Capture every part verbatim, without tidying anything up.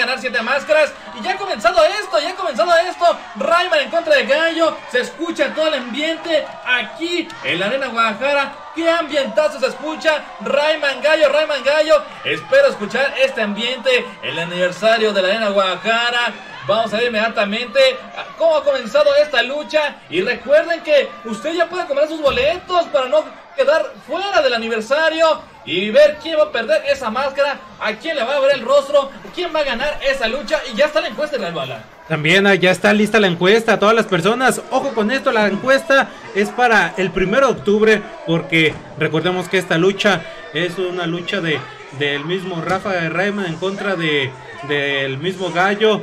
ganar siete máscaras. Y ya ha comenzado esto, ya ha comenzado esto. Rayman en contra de Gallo. Se escucha todo el ambiente aquí en la Arena Guadalajara. ¡Qué ambientazo se escucha! Rayman Gallo, Rayman Gallo. Espero escuchar este ambiente, el aniversario de la Arena Guadalajara. Vamos a ver inmediatamente cómo ha comenzado esta lucha. Y recuerden que usted ya puede comprar sus boletos para no quedar fuera del aniversario y ver quién va a perder esa máscara, a quién le va a ver el rostro, quién va a ganar esa lucha. Y ya está la encuesta, Real Bala. También ya está lista la encuesta a todas las personas. Ojo con esto, la encuesta es para el primero de octubre, porque recordemos que esta lucha es una lucha de del mismo Rafa de Rayman en contra de del mismo Gallo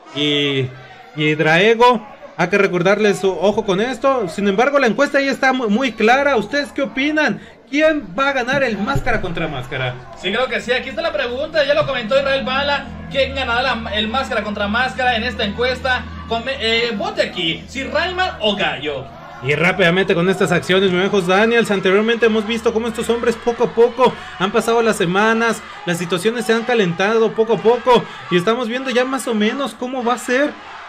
y, y Draego. Hay que recordarles, ojo con esto. Sin embargo, la encuesta ya está muy, muy clara. ¿Ustedes qué opinan? ¿Quién va a ganar el máscara contra máscara? Sí, creo que sí. Aquí está la pregunta. Ya lo comentó Israel Bala. ¿Quién ganará la, el máscara contra máscara en esta encuesta? Come, eh, vote aquí. Si Rayman o Gallo. Y rápidamente con estas acciones, mi amigo Daniels, anteriormente hemos visto cómo estos hombres poco a poco han pasado las semanas, las situaciones se han calentado poco a poco y estamos viendo ya más o menos cómo va a ser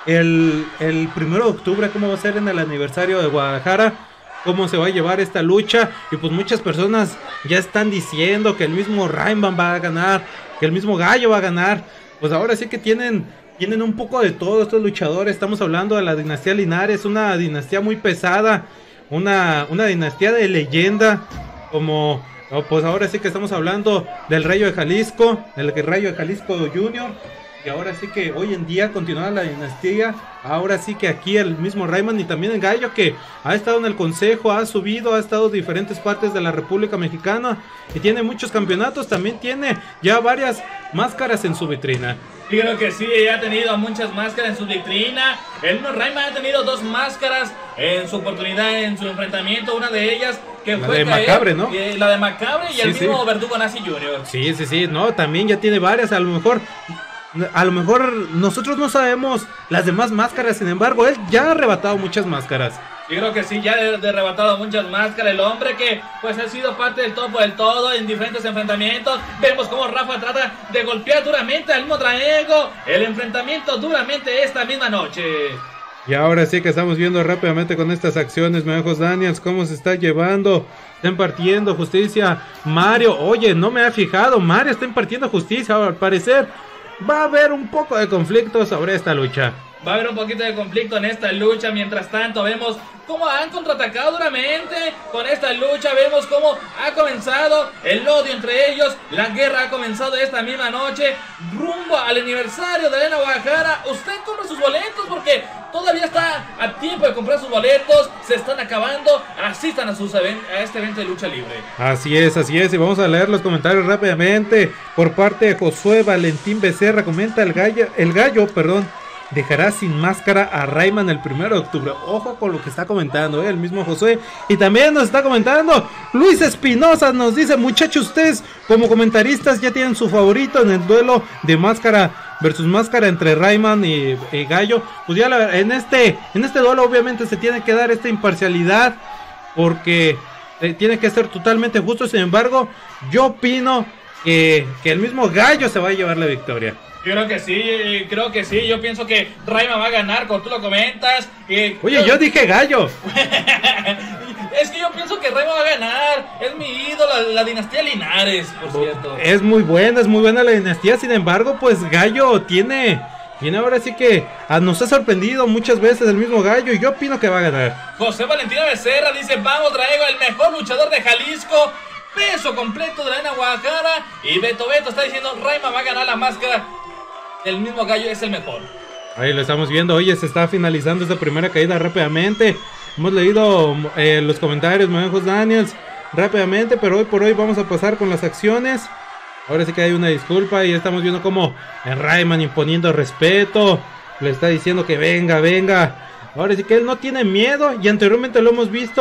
el, el primero de octubre, cómo va a ser en el aniversario de Guadalajara, cómo se va a llevar esta lucha. Y pues muchas personas ya están diciendo que el mismo Rayman va a ganar, que el mismo Gallo va a ganar. Pues ahora sí que tienen... Tienen un poco de todo estos luchadores. Estamos hablando de la dinastía Linares, una dinastía muy pesada, una, una dinastía de leyenda, como pues ahora sí que estamos hablando del Rayo de Jalisco, del Rayo de Jalisco Junior, y ahora sí que hoy en día continúa la dinastía. Ahora sí que aquí el mismo Rayman y también el Gallo, que ha estado en el consejo, ha subido, ha estado en diferentes partes de la República Mexicana y tiene muchos campeonatos. También tiene ya varias máscaras en su vitrina. Yo creo que sí, ya ha tenido muchas máscaras en su vitrina. El mismo Rayman ha tenido dos máscaras en su oportunidad, en su enfrentamiento. Una de ellas que la fue de caer, Macabre, ¿no? Eh, la de Macabre y sí, el mismo sí. Verdugo Nazi junior Sí, sí, sí, no, también ya tiene varias. A lo mejor, a lo mejor nosotros no sabemos las demás máscaras. Sin embargo, él ya ha arrebatado muchas máscaras. Yo creo que sí, ya ha arrebatado muchas máscaras. El hombre que pues ha sido parte del topo del todo en diferentes enfrentamientos. Vemos cómo Rafa trata de golpear duramente al mismo Draego. El enfrentamiento duramente esta misma noche. Y ahora sí que estamos viendo rápidamente con estas acciones, me dijo Daniels, cómo se está llevando. Está impartiendo justicia Mario. Oye, no me ha fijado, Mario está impartiendo justicia. Al parecer va a haber un poco de conflicto sobre esta lucha. Va a haber un poquito de conflicto en esta lucha. Mientras tanto vemos cómo han contraatacado duramente con esta lucha. Vemos cómo ha comenzado el odio entre ellos. La guerra ha comenzado esta misma noche rumbo al aniversario de Arena Guadalajara. Usted compra sus boletos porque todavía está a tiempo de comprar sus boletos. Se están acabando. Asistan a, sus a este evento de lucha libre. Así es, así es. Y vamos a leer los comentarios rápidamente. Por parte de Josué Valentín Becerra, comenta el gallo, el gallo, perdón. Dejará sin máscara a Rayman el primero de octubre. Ojo con lo que está comentando, ¿eh? El mismo José. Y también nos está comentando Luis Espinosa, nos dice: muchachos, ustedes como comentaristas ya tienen su favorito en el duelo de máscara versus máscara entre Rayman y, y Gallo. Pues ya la, en este en este duelo obviamente se tiene que dar esta imparcialidad, porque eh, tiene que ser totalmente justo. Sin embargo, yo opino que, que el mismo Gallo se va a llevar la victoria. Yo creo que sí, creo que sí. Yo pienso que Rayman va a ganar, como tú lo comentas. Y Oye, yo, yo dije Gallo. Es que yo pienso que Rayman va a ganar. Es mi ídolo, la, la dinastía Linares, por cierto. Es muy buena, es muy buena la dinastía. Sin embargo, pues Gallo tiene... Tiene ahora sí que a, nos ha sorprendido muchas veces el mismo Gallo. Y yo opino que va a ganar. José Valentín Becerra dice: vamos, Draego, el mejor luchador de Jalisco. Peso completo de la Arena Guadalajara. Y Beto Beto está diciendo: Rayman va a ganar la máscara. El mismo Gallo es el mejor. Ahí lo estamos viendo. Oye, se está finalizando esta primera caída rápidamente. Hemos leído eh, los comentarios, me dijo Daniels, rápidamente, pero hoy por hoy vamos a pasar con las acciones. Ahora sí que hay una disculpa y estamos viendo como el Rayman imponiendo respeto. Le está diciendo que venga, venga. Ahora sí que él no tiene miedo y anteriormente lo hemos visto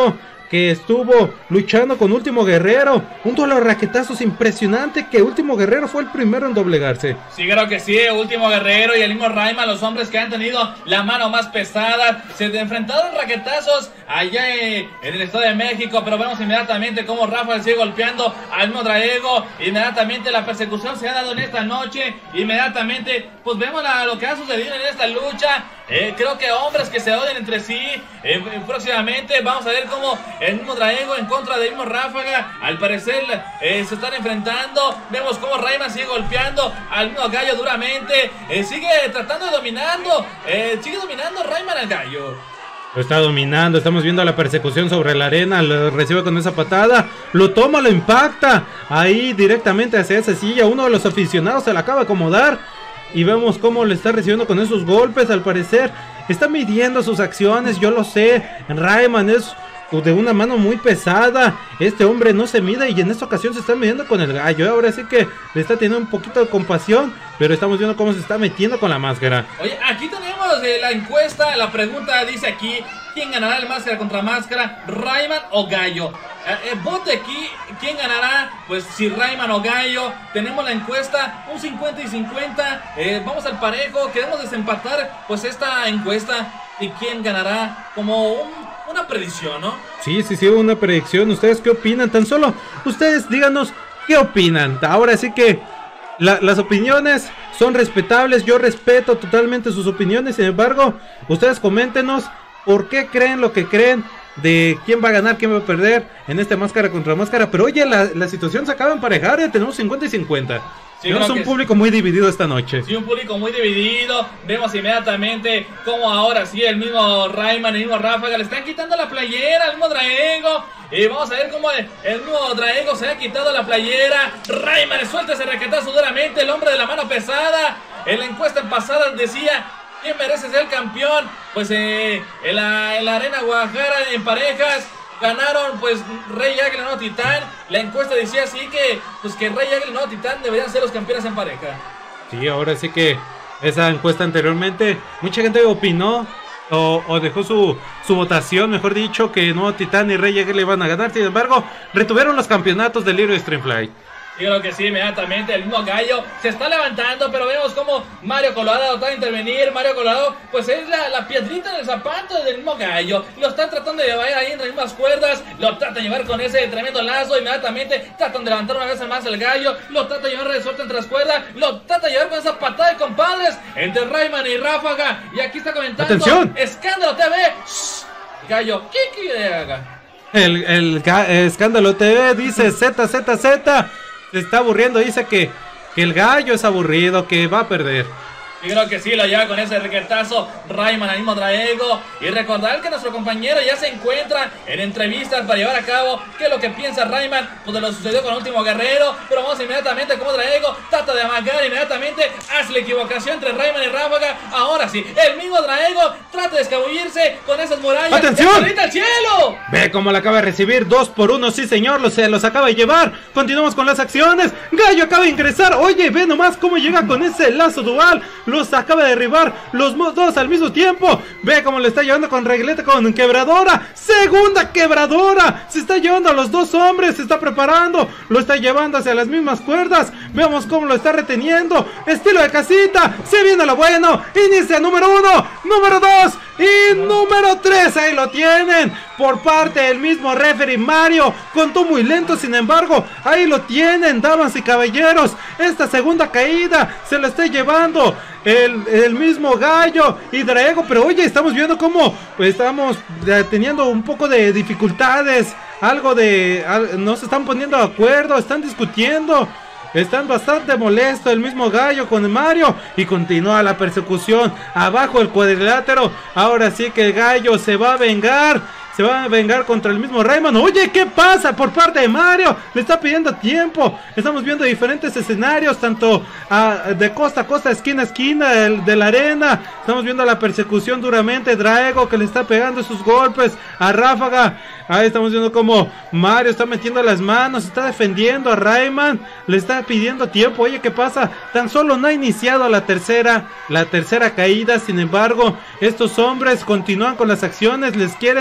que estuvo luchando con Último Guerrero. Un duelo de raquetazos impresionante, que Último Guerrero fue el primero en doblegarse. Sí, creo que sí, Último Guerrero y el mismo Rayman, los hombres que han tenido la mano más pesada, se enfrentaron raquetazos allá en el Estado de México, pero vemos inmediatamente cómo Rafael sigue golpeando al mismo Draego. Inmediatamente la persecución se ha dado en esta noche, inmediatamente pues vemos la, lo que ha sucedido en esta lucha. Eh, creo que hombres que se odian entre sí. eh, próximamente vamos a ver cómo el mismo Draego en contra del mismo Ráfaga, al parecer eh, se están enfrentando. Vemos cómo Rayman sigue golpeando al mismo Gallo duramente, eh, sigue tratando de dominando, eh, sigue dominando Rayman al Gallo. Lo está dominando, estamos viendo la persecución sobre la arena, lo recibe con esa patada, lo toma, lo impacta, ahí directamente hacia esa silla, uno de los aficionados se la acaba de acomodar. Y vemos cómo le está recibiendo con esos golpes, al parecer está midiendo sus acciones, yo lo sé. Rayman es de una mano muy pesada, este hombre no se mide y en esta ocasión se está midiendo con el Gallo. Ahora sí que le está teniendo un poquito de compasión, pero estamos viendo cómo se está metiendo con la máscara. Oye, aquí tenemos eh, la encuesta, la pregunta dice aquí: ¿quién ganará el máscara contra máscara, Rayman o Gallo? Eh, eh, vote aquí, ¿quién ganará? Pues si Rayman o Gallo. Tenemos la encuesta, un cincuenta y cincuenta, eh, vamos al parejo, queremos desempatar pues esta encuesta. ¿Y quién ganará? Como un, una predicción, ¿no? Sí, sí, sí, una predicción. ¿Ustedes qué opinan? Tan solo ustedes díganos qué opinan. Ahora sí que la, las opiniones son respetables, yo respeto totalmente sus opiniones. Sin embargo, ustedes coméntenos por qué creen lo que creen, de quién va a ganar, quién va a perder en este máscara contra máscara. Pero oye, la, la situación se acaba de emparejar, ¿eh? Tenemos cincuenta y cincuenta. Sí, tenemos un público muy dividido esta noche. Sí, un público muy dividido. Vemos inmediatamente cómo ahora sí el mismo Rayman, el mismo Ráfaga le están quitando la playera al mismo Draego. Y vamos a ver cómo el, el mismo Draego se ha quitado la playera. Rayman le suelta ese raquetazo duramente, el hombre de la mano pesada. En la encuesta pasada decía: ¿quién merece ser campeón? Pues eh, en, la, en la Arena Guadalajara en parejas ganaron pues Rey Águila y Nuevo Titán. La encuesta decía así que pues que Rey Águila y Nuevo Titán deberían ser los campeones en pareja. Sí, ahora sí que esa encuesta anteriormente mucha gente opinó o, o dejó su, su votación, mejor dicho, que Nuevo Titán y Rey Águila iban a ganar. Sin embargo, retuvieron los campeonatos del Little Extreme Fly. Yo creo que sí, inmediatamente el mismo Gallo se está levantando, pero vemos como Mario Colorado trata de intervenir. Mario Colorado pues es la, la piedrita en el zapato del mismo Gallo. Lo están tratando de llevar ahí entre las mismas cuerdas, lo tratan de llevar con ese tremendo lazo. Inmediatamente tratan de levantar una vez más el Gallo, lo trata de llevar de suerte entre las cuerdas, lo trata de llevar con esa patada de compadres entre Rayman y Ráfaga. Y aquí está comentando: ¡atención! Escándalo T V. Shh. Gallo, ¿qué quiere haga? El, el, el Escándalo T V dice Z Z Z. Se está aburriendo, dice que, que el Gallo es aburrido, que va a perder. Yo creo que sí, lo lleva con ese requetazo Rayman al mismo Draego. Y recordar que nuestro compañero ya se encuentra en entrevistas para llevar a cabo qué es lo que piensa Rayman pues de lo sucedió con el Último Guerrero. Pero vamos inmediatamente como Draego trata de amagar, inmediatamente hace la equivocación entre Rayman y Ráfaga. Ahora sí, el mismo Draego trata de escabullirse con esas murallas. ¡Atención! ¡Al cielo! Ve cómo la acaba de recibir, dos por uno, sí señor, lo, se los acaba de llevar. Continuamos con las acciones. Gallo acaba de ingresar, oye, ve nomás cómo llega con ese lazo dual. Los acaba de derribar los dos al mismo tiempo. Ve cómo le está llevando con regleta, con quebradora. Segunda quebradora. Se está llevando a los dos hombres. Se está preparando. Lo está llevando hacia las mismas cuerdas. Vemos cómo lo está reteniendo. Estilo de casita. Se viene lo bueno. Inicia número uno, número dos y número tres. Ahí lo tienen. Por parte del mismo referee Mario. Contó muy lento, sin embargo, ahí lo tienen, damas y caballeros. Esta segunda caída se lo está llevando el, el mismo Gallo y Draego. Pero oye, estamos viendo cómo pues, estamos teniendo un poco de dificultades. Algo de... no se están poniendo de acuerdo, están discutiendo. Están bastante molestos el mismo Gallo con Mario. Y continúa la persecución abajo el cuadrilátero. Ahora sí que el Gallo se va a vengar. Se va a vengar contra el mismo Rayman. Oye, ¿qué pasa por parte de Mario? Le está pidiendo tiempo. Estamos viendo diferentes escenarios, tanto uh, de costa a costa, esquina a esquina de, de la arena. Estamos viendo la persecución duramente. Draego que le está pegando sus golpes a Ráfaga. Ahí estamos viendo como Mario está metiendo las manos, está defendiendo a Rayman, le está pidiendo tiempo. Oye, ¿qué pasa? Tan solo no ha iniciado la tercera, la tercera caída. Sin embargo, estos hombres continúan con las acciones, les quieren dar un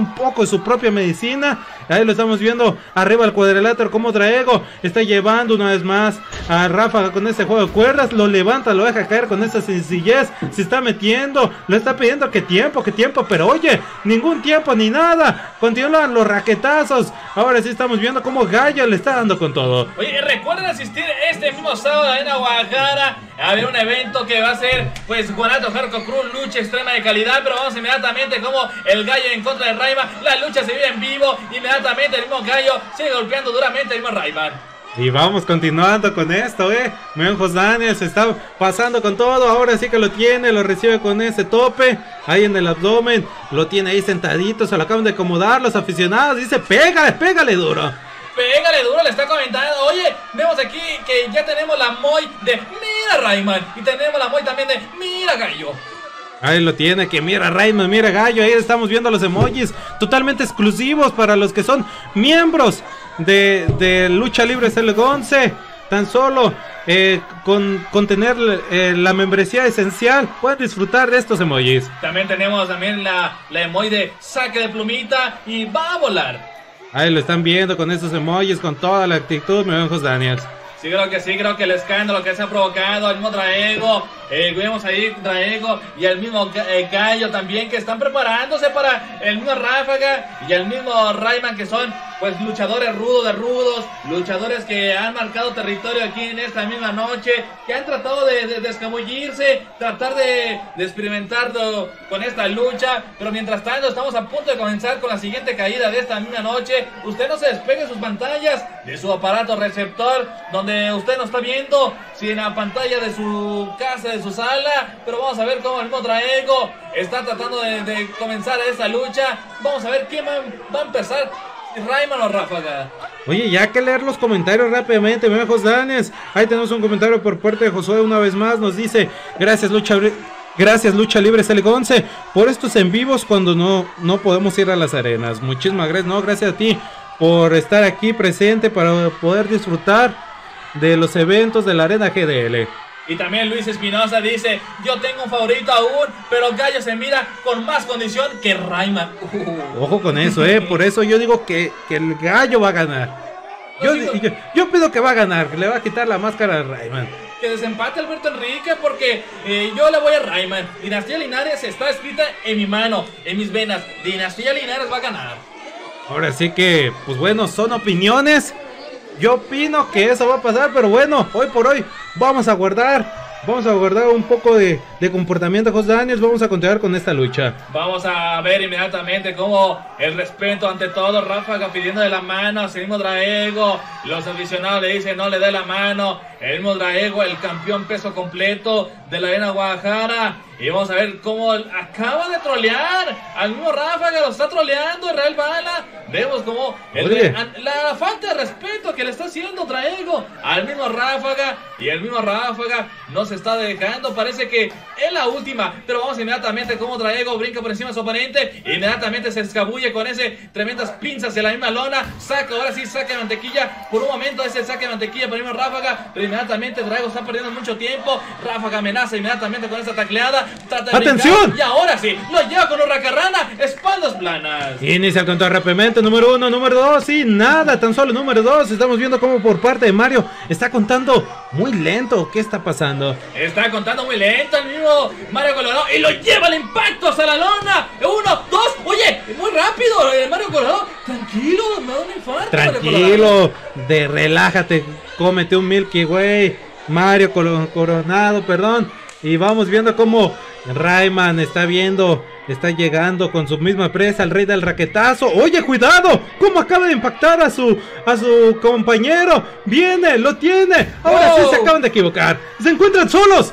un poco de su propia medicina. Ahí lo estamos viendo arriba al cuadrilátero como Draego está llevando una vez más a Ráfaga con ese juego de cuerdas. Lo levanta, lo deja caer con esa sencillez. Se está metiendo, lo está pidiendo que tiempo, que tiempo. Pero oye, ningún tiempo ni nada. Continúan los raquetazos. Ahora sí estamos viendo cómo Gallo le está dando con todo. Oye, recuerden asistir este mismo sábado en Guadalajara a ver un evento que va a ser pues Guanato Hardcore Crew, lucha extrema de calidad. Pero vamos inmediatamente como el Gallo en contra de Rayman. La lucha se vive en vivo. Inmediatamente el mismo Gallo sigue golpeando duramente el mismo Rayman. Y vamos continuando con esto, eh. Menjos Daniel se está pasando con todo. Ahora sí que lo tiene, lo recibe con ese tope ahí en el abdomen. Lo tiene ahí sentadito, se lo acaban de acomodar los aficionados. Dice, pégale, pégale duro. Pégale duro, le está comentando. Oye, vemos aquí que ya tenemos la Moy de mira Rayman. Y tenemos la Moy también de mira Gallo. Ahí lo tiene, que mira Rayman, mira Gallo. Ahí estamos viendo los emojis totalmente exclusivos para los que son miembros de, de Lucha Libre C L once. Tan solo eh, con, con tener eh, la membresía esencial pueden disfrutar de estos emojis. También tenemos también la, la emoji de saque de plumita y va a volar. Ahí lo están viendo con esos emojis, con toda la actitud, Menjos Daniels. Sí, creo que sí, creo que el escándalo que se ha provocado, el mismo Draego, eh, vemos ahí Draego y el mismo eh, Gallo también que están preparándose para el mismo Ráfaga y el mismo Rayman, que son pues luchadores rudos de rudos, luchadores que han marcado territorio aquí en esta misma noche, que han tratado de, de, de escabullirse, tratar de, de experimentar do, con esta lucha, pero mientras tanto estamos a punto de comenzar con la siguiente caída de esta misma noche. Usted no se despegue de sus pantallas, de su aparato receptor, donde usted no está viendo, si en la pantalla de su casa, de su sala, pero vamos a ver cómo el mismo Draego está tratando de, de comenzar esta lucha. Vamos a ver quién va, va a empezar, Rayman o Ráfaga. Oye, ya que leer los comentarios rápidamente, Menjos Danes. Ahí tenemos un comentario por parte de Josué una vez más. Nos dice, gracias Lucha Gracias Lucha Libre C L once por estos en vivos cuando no, no podemos ir a las arenas. Muchísimas gracias, no, gracias a ti por estar aquí presente para poder disfrutar de los eventos de la Arena G D L. Y también Luis Espinosa dice, yo tengo un favorito aún, pero Gallo se mira con más condición que Rayman. Uh. Ojo con eso, eh, por eso yo digo que, que el Gallo va a ganar. Yo, digo, yo, yo pido que va a ganar, que le va a quitar la máscara a Rayman. Que desempate Alberto Enrique, porque eh, yo le voy a Rayman. Dinastía Linares está escrita en mi mano, en mis venas. Dinastía Linares va a ganar. Ahora sí que, pues bueno, son opiniones. Yo opino que eso va a pasar, pero bueno, hoy por hoy vamos a guardar, vamos a guardar un poco de, de comportamiento, José Daniels. Vamos a continuar con esta lucha. Vamos a ver inmediatamente cómo el respeto ante todo, Ráfaga pidiendo de la mano, el mismo Draego, los aficionados le dicen no le dé la mano, el mismo Draego, el campeón peso completo de la Arena Guadalajara. Y vamos a ver cómo acaba de trolear al mismo Ráfaga, lo está troleando Israel Bala. Vemos como el, la, la falta de respeto que le está haciendo Draego al mismo Ráfaga. Y el mismo Ráfaga no se está dejando, parece que es la última. Pero vamos inmediatamente como Draego brinca por encima de su oponente. Inmediatamente se escabulle con ese tremendas pinzas en la misma lona. Saca, ahora sí, saca de mantequilla. Por un momento ese saque de mantequilla para el mismo Ráfaga. Pero inmediatamente Draego está perdiendo mucho tiempo. Ráfaga amenaza inmediatamente con esa tacleada. ¡Atención! Y ahora sí, lo lleva con Hurracarrana, espaldas planas. Inicia el conteo rápidamente, número uno, número dos y nada, tan solo número dos. Estamos viendo cómo por parte de Mario está contando muy lento. ¿Qué está pasando? Está contando muy lento el mismo Mario Colorado y lo lleva al impacto hacia la lona. Uno, dos, oye, muy rápido el Mario Colorado. Tranquilo, me da un infarto. Tranquilo, de relájate, cómete un Milky Way, Mario Coronado, perdón. Y vamos viendo cómo Rayman está viendo, está llegando con su misma presa, el rey del raquetazo. Oye, cuidado, cómo acaba de impactar a su a su compañero. Viene, lo tiene. Ahora oh. sí se acaban de equivocar. Se encuentran solos.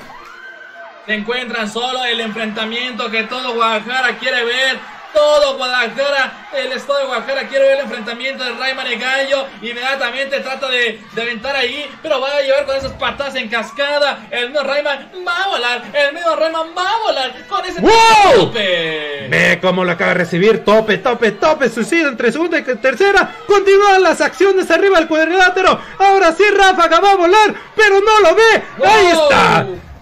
Se encuentran solos, el enfrentamiento que todo Guadalajara quiere ver. Todo Guadalajara, el estado de Guadalajara quiere ver el enfrentamiento de Rayman y Gallo. Inmediatamente trata de, de aventar ahí, pero va a llevar con esas patadas en cascada. El mismo Rayman va a volar, el mismo Rayman va a volar con ese ¡wow! tope. Ve cómo lo acaba de recibir, tope, tope, tope, suicida entre segunda y tercera. Continúan las acciones arriba del cuadrilátero. Ahora sí Ráfaga va a volar, pero no lo ve. ¡Wow! Ahí está.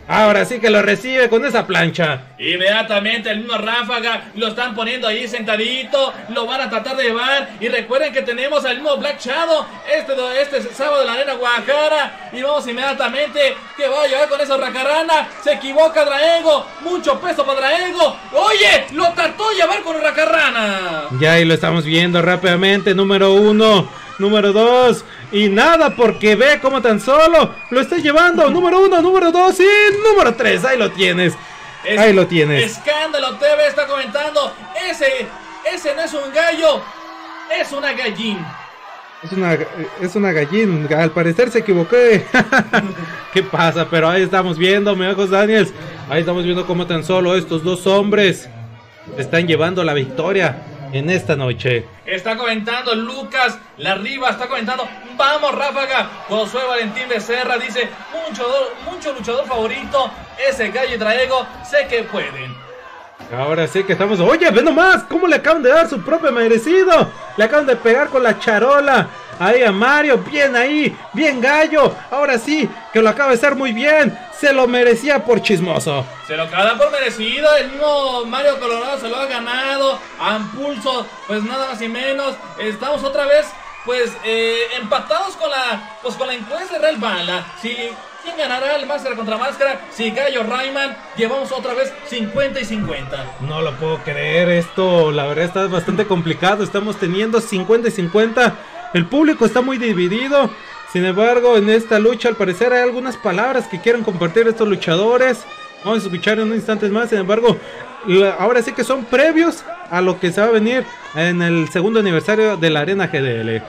Ahora sí que lo recibe con esa plancha. Inmediatamente el mismo Ráfaga lo están poniendo ahí sentadito. Lo van a tratar de llevar. Y recuerden que tenemos al mismo Black Shadow Este, este sábado en la Arena Guadalajara. Y vamos inmediatamente. Que va a llevar con esa Racarrana. Se equivoca Draego. Mucho peso para Draego. Oye, lo trató de llevar con Racarrana. Ya ahí lo estamos viendo rápidamente. Número uno. Número dos. Y nada, porque ve cómo tan solo lo está llevando. Número uno, número dos y número tres. Ahí lo tienes. Es, ahí lo tienes. Escándalo T V está comentando. Ese, ese no es un gallo. Es una gallín. Es una, es una gallín. Al parecer se equivoqué. ¿Qué pasa? Pero ahí estamos viendo, mi ojos Daniels. Ahí estamos viendo cómo tan solo estos dos hombres están llevando la victoria en esta noche. Está comentando Lucas Larriba, está comentando, vamos Ráfaga. Josué Valentín Becerra dice, mucho, mucho luchador favorito, ese gallo y Draego, sé que pueden. Ahora sí que estamos, oye, ve nomás, cómo le acaban de dar su propio merecido. Le acaban de pegar con la charola ahí a Mario, bien ahí, bien gallo. Ahora sí, que lo acaba de hacer muy bien. Se lo merecía por chismoso. Se lo acaba de dar por merecido. El mismo Mario Colorado se lo ha ganado. A impulso, pues nada más y menos. Estamos otra vez, pues, eh, empatados con la, pues con la encuesta de Real Bala. Si, ¿quién ganará el Máscara contra Máscara? Si Gallo Rayman, llevamos otra vez cincuenta y cincuenta. No lo puedo creer esto. La verdad está bastante complicado. Estamos teniendo cincuenta y cincuenta. El público está muy dividido. Sin embargo, en esta lucha al parecer hay algunas palabras que quieren compartir estos luchadores. Vamos a escuchar en un instante más. Sin embargo, ahora sí que son previos a lo que se va a venir en el segundo aniversario de la Arena G D L.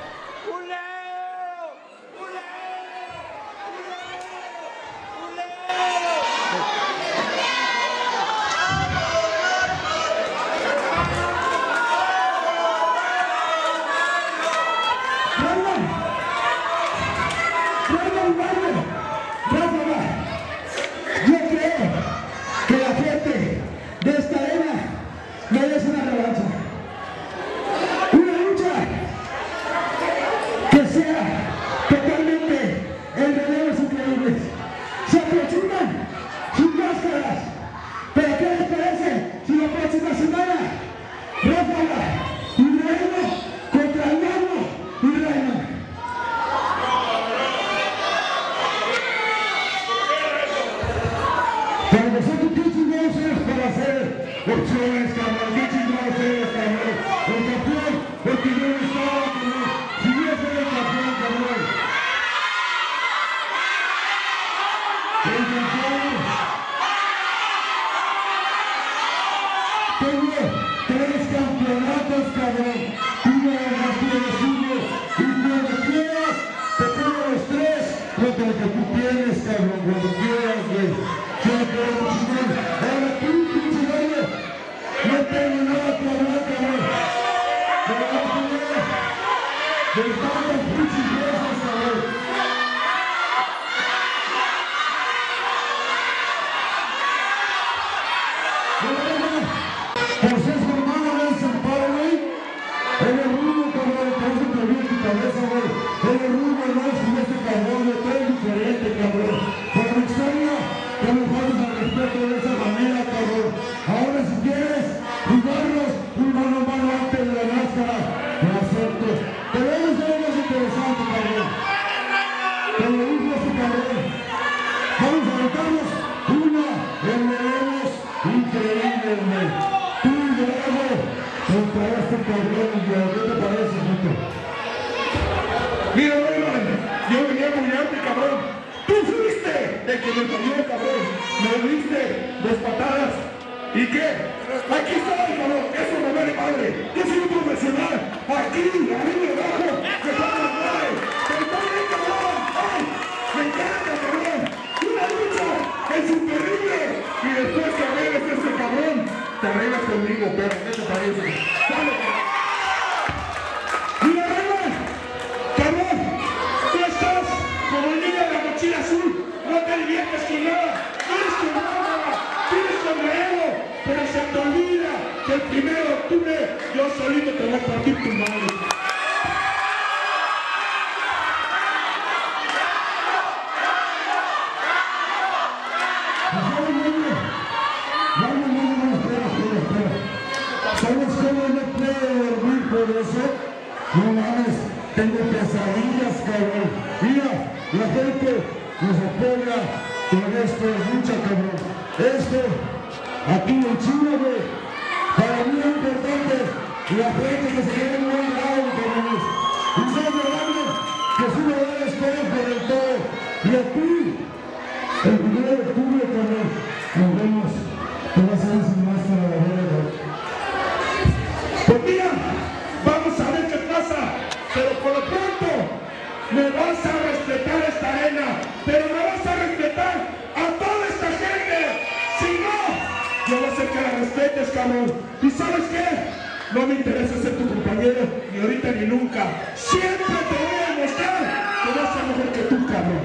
¿Sabes cómo no puedo dormir por eso? No mames, tengo pesadillas, cabrón. Mira, la gente nos apoya con esto, lucha, cabrón. Esto, aquí en Chile, güey, para mí es importante la gente que se quede muy bravo, cabrones. Y son verdades que si no eres todo por el todo. Y aquí, el primero de octubre, cabrón, nos vemos. Te vas a ver sin máscara, la verdad. Pues mira, vamos a ver qué pasa, pero por lo pronto me vas a respetar esta arena, pero me vas a respetar a toda esta gente. Si no, yo voy a hacer que la respetes, cabrón. ¿Y sabes qué? No me interesa ser tu compañero, ni ahorita ni nunca. Siempre te voy a demostrar que vas a ser mejor que tú, cabrón.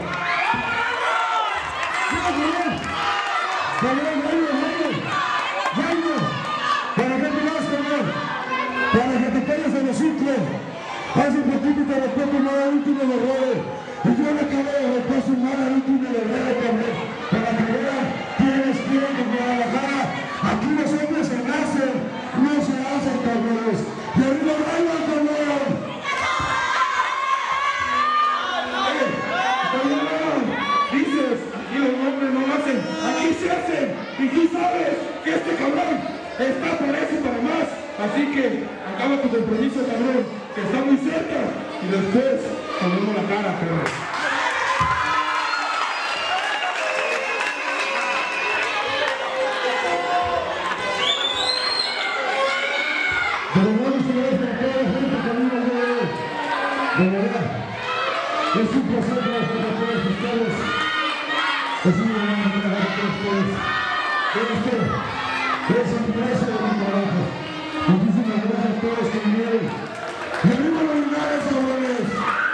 Cabrón, cabrón, cabrón, cabrón, para que te vas, cabrón. Para que te caigas en los ciclos. Hace un poquito te rompió tu mano al último error. Y yo le acabo de romper su mano al último error, cabrón. Para que vean, tienes tiempo en Guadalajara. Aquí los hombres se nacen, no se hacen, cabrones. Y arriba bailan, cabrón. Dices, aquí los hombres no nacen, aquí se hacen. Y tú sabes que este cabrón está por eso y para más. Así que acaba tu compromiso, cabrón, que está muy cerca. Y después nos vemos la cara, cabrón. Pero vamos a ver a toda la gente que vino el día de hoy. De verdad, es un placer trabajar con todos ustedes. Es un gran trabajar con ustedes. Este es un brazo de mi trabajo. Muchísimas gracias a todos que vinieron. ¡Y arriba los lugares, cabrones!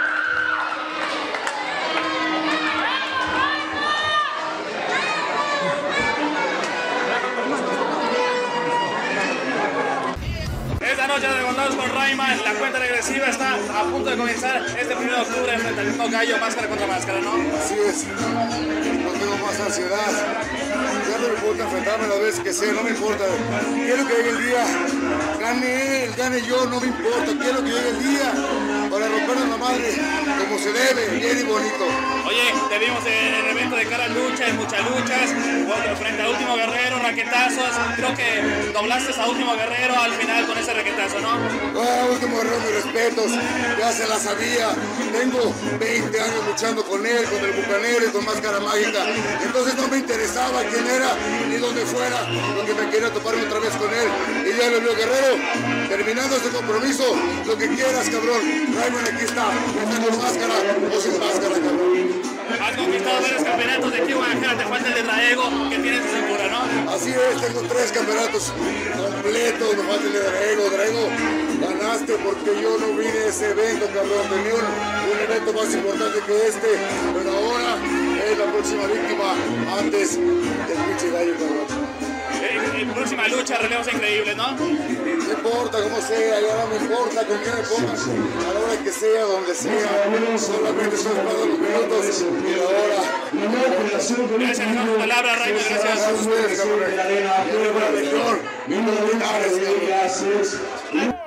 Esta noche de Contados con Rayman, la cuenta regresiva está a punto de comenzar este primero de octubre frente al mismo gallo, máscara contra máscara, ¿no? Así es, no tengo más ansiedad, ya no me importa enfrentarme las veces que sea, no me importa, quiero que llegue el día, gane él, gane yo, no me importa, quiero que llegue el día para rompernos la madre como se debe, bien y bonito. Oye, te vimos en el evento de Cara Lucha, en muchas luchas, frente a Último Guerrero, raquetazos, creo que doblaste a Último Guerrero al final con ese raquetazo, ¿no? Ah, Último Guerrero, mis respetos, ya se la sabía, tengo veinte años luchando con él, con el Bucanero y con Máscara Mágica, entonces no me interesaba quién era ni dónde fuera, porque me quería toparme otra vez con él, y ya le vio Guerrero, terminando este compromiso, lo que quieras, cabrón, Rayman aquí está, está con máscara o sin máscara, cabrón. Has conquistado varios campeonatos de aquí en Guadalajara, te falta el de Draego, que tienes en cintura, ¿no? Así es, tengo tres campeonatos completos, me falta el de Draego, Draego, ganaste porque yo no vine a ese evento, cabrón, tenía un, un evento más importante que este, pero ahora es la próxima víctima, antes del pinche gallo, cabrón. En, en próxima lucha, relevos increíbles, ¿no? No importa cómo sea, ya no me importa con quién me pongas, a la hora que sea, donde sea, solamente estoy esperando los minutos y la hora. Gracias por tu palabra, Rayman, gracias. A ustedes, cabrón. Yo le voy a mejor, y no lo olvides, cabrón.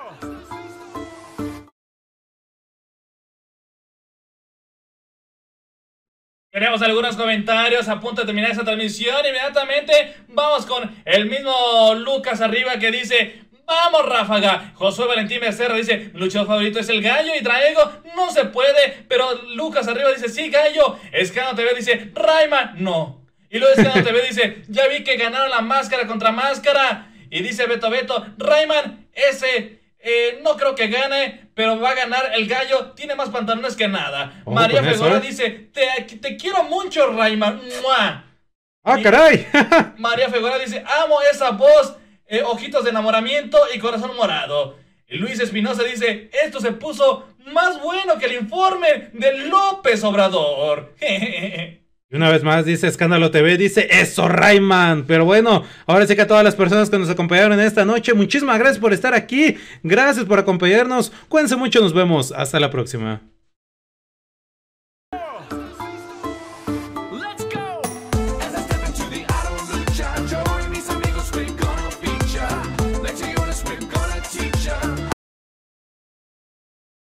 Tenemos algunos comentarios a punto de terminar esta transmisión. Inmediatamente vamos con el mismo Lucas Arriba que dice: vamos, Ráfaga. Josué Valentín Becerra dice: mi luchador favorito es el gallo. Y Draego, no se puede. Pero Lucas Arriba dice: sí, gallo. Escano T V dice: Rayman, no. Y luego Escano T V dice: ya vi que ganaron la máscara contra máscara. Y dice Beto Beto: Rayman, ese... Eh, no creo que gane, pero va a ganar el gallo. Tiene más pantalones que nada. Oh, María Fegora eso, ¿eh? dice: te, te quiero mucho, Rayman. ¡Mua! ¡Ah, Y caray! María Fegora dice: amo esa voz, eh, ojitos de enamoramiento y corazón morado. Y Luis Espinosa dice: esto se puso más bueno que el informe de López Obrador. Y una vez más dice Escándalo T V, dice eso, Rayman. Pero bueno, ahora sí que a todas las personas que nos acompañaron en esta noche, muchísimas gracias por estar aquí. Gracias por acompañarnos. Cuídense mucho, nos vemos. Hasta la próxima.